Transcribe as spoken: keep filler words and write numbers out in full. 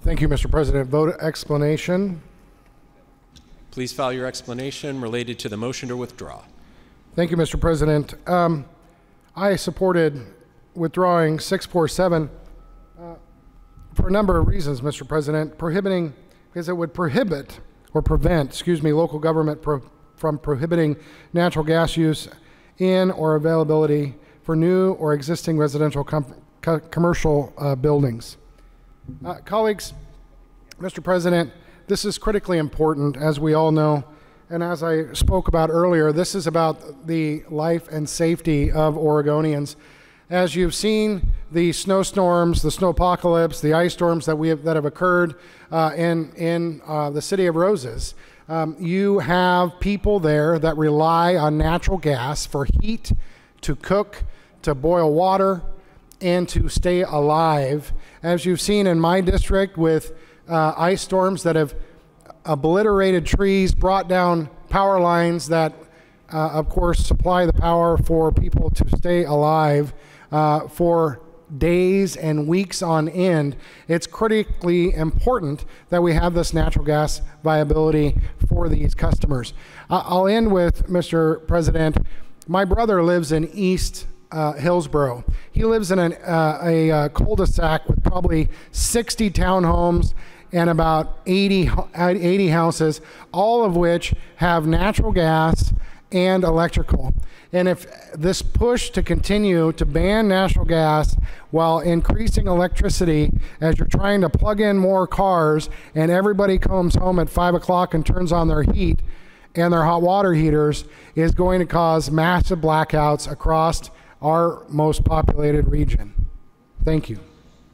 Thank you, Mister President. Vote explanation. Please file your explanation related to the motion to withdraw. Thank you, Mister President. Um, I supported withdrawing six forty-seven uh, for a number of reasons, Mister President. Prohibiting, because it would prohibit or prevent, excuse me, local government pro from prohibiting natural gas use in or availability for new or existing residential com co commercial uh, buildings. Uh, colleagues, Mister President, this is critically important, as we all know, and as I spoke about earlier, this is about the life and safety of Oregonians. As you've seen, the snowstorms, the snowpocalypse, the ice storms that we have, that have occurred uh, in in uh, the city of Roses, um, you have people there that rely on natural gas for heat, to cook, to boil water, and to stay alive. As you've seen in my district with uh, ice storms that have obliterated trees, brought down power lines that, uh, of course, supply the power for people to stay alive uh, for days and weeks on end. It's critically important that we have this natural gas viability for these customers. Uh, I'll end with, Mister President, my brother lives in East Uh, Hillsborough. He lives in an, uh, a uh, cul-de-sac with probably sixty townhomes and about eighty, eighty houses, all of which have natural gas and electrical. And if this push to continue to ban natural gas while increasing electricity as you're trying to plug in more cars and everybody comes home at five o'clock and turns on their heat and their hot water heaters is going to cause massive blackouts across our most populated region. Thank you.